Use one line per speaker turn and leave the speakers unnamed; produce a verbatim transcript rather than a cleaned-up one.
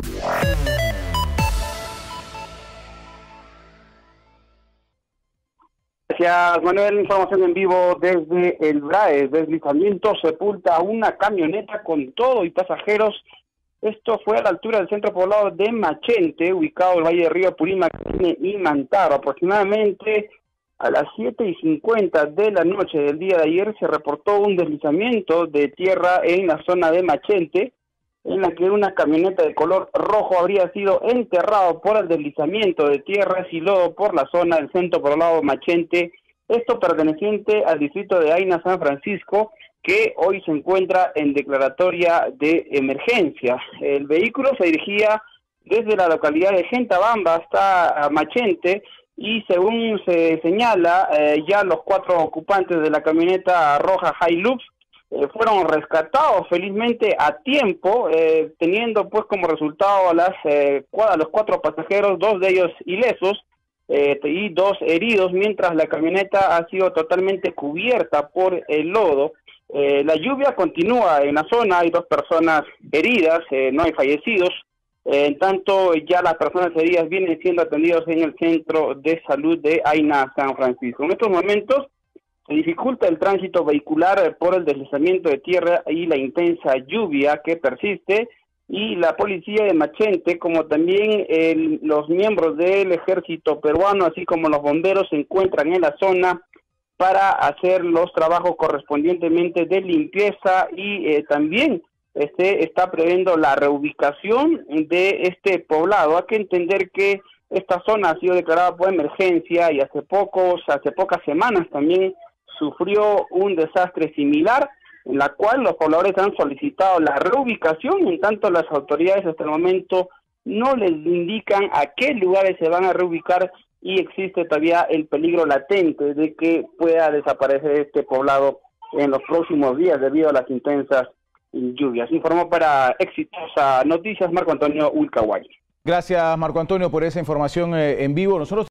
Gracias, Manuel. Información en vivo desde el BRAE. Deslizamiento sepulta una camioneta con todo y pasajeros. Esto fue a la altura del centro poblado de Machente, ubicado en el Valle de Río Apurímac y Mantaro. Aproximadamente a las siete y cincuenta de la noche del día de ayer se reportó un deslizamiento de tierra en la zona de Machente, en la que una camioneta de color rojo habría sido enterrado por el deslizamiento de tierras y lodo por la zona del centro poblado Machente, esto perteneciente al distrito de Aina San Francisco, que hoy se encuentra en declaratoria de emergencia. El vehículo se dirigía desde la localidad de Gentabamba hasta Machente y según se señala, eh, ya los cuatro ocupantes de la camioneta roja Hilux eh, fueron rescatados felizmente a tiempo, eh, teniendo pues como resultado a, las, eh, a los cuatro pasajeros, dos de ellos ilesos eh, y dos heridos, mientras la camioneta ha sido totalmente cubierta por el lodo. Eh, la lluvia continúa en la zona, hay dos personas heridas, eh, no hay fallecidos, eh, en tanto ya las personas heridas vienen siendo atendidas en el centro de salud de Aina San Francisco. En estos momentos se dificulta el tránsito vehicular por el deslizamiento de tierra y la intensa lluvia que persiste, y la policía de Machente, como también el, los miembros del ejército peruano, así como los bomberos, se encuentran en la zona para hacer los trabajos correspondientemente de limpieza y eh, también este está previendo la reubicación de este poblado. Hay que entender que esta zona ha sido declarada por emergencia y hace pocos, hace pocas semanas también sufrió un desastre similar, en la cual los pobladores han solicitado la reubicación, en tanto las autoridades hasta el momento no les indican a qué lugares se van a reubicar y existe todavía el peligro latente de que pueda desaparecer este poblado en los próximos días debido a las intensas lluvias. Informó para Exitosa Noticias Marco Antonio Ulcahuay.
Gracias, Marco Antonio, por esa información eh, en vivo. Nosotros